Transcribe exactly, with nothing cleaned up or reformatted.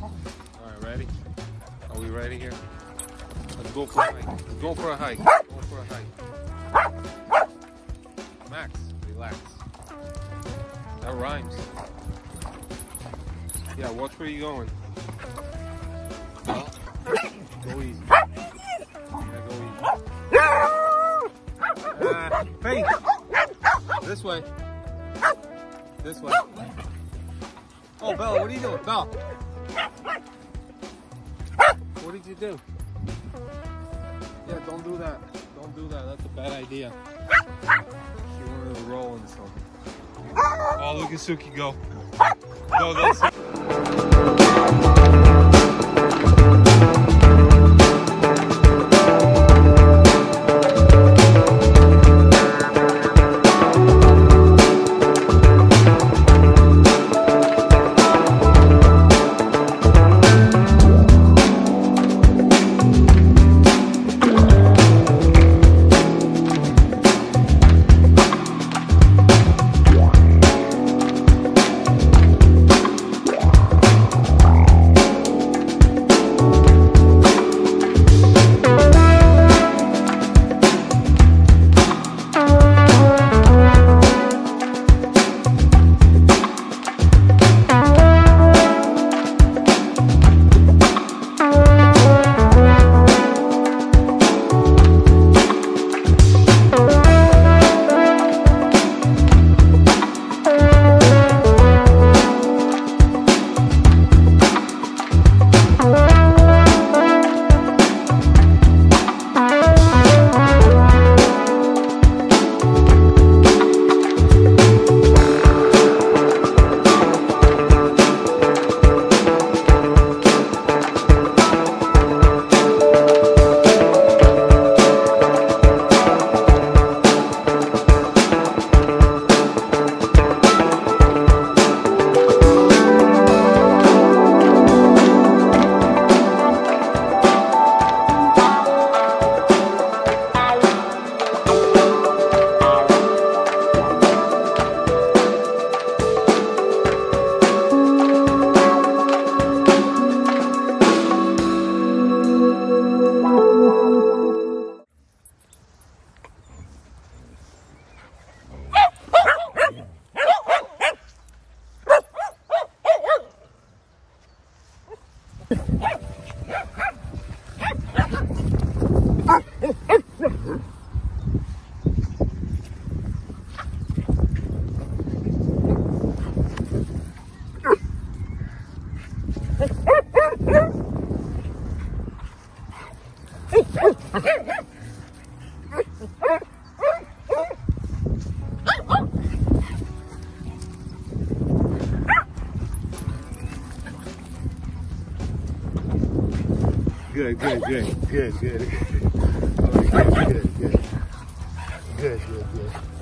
Alright, ready? Are we ready here? Let's go for a hike. Let's go for a hike. Go for a hike. Max, relax. That rhymes. Yeah, watch where you're going. Well, go easy. Yeah, go easy. Uh, face! This way. This way. Oh, Bella, what are you doing? Bella! What did you do? Yeah, don't do that. Don't do that. That's a bad idea. She wanted to roll and something. Oh, look at Sookie go. Go, go, Sookie. Good, good, good, good, good. Good, good, good. Good, good, good.